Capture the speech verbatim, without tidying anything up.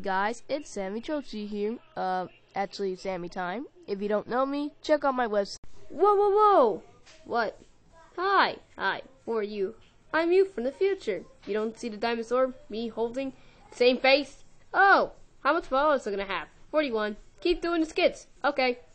Guys, it's Sammy Chochi here. Uh, actually, Sammy Time. If you don't know me, check out my website. Whoa, whoa, whoa! What? Hi, hi. Who are you? I'm you from the future. You don't see the diamond sword? Me holding the same face? Oh, how much followers are gonna have? forty-one. Keep doing the skits. Okay.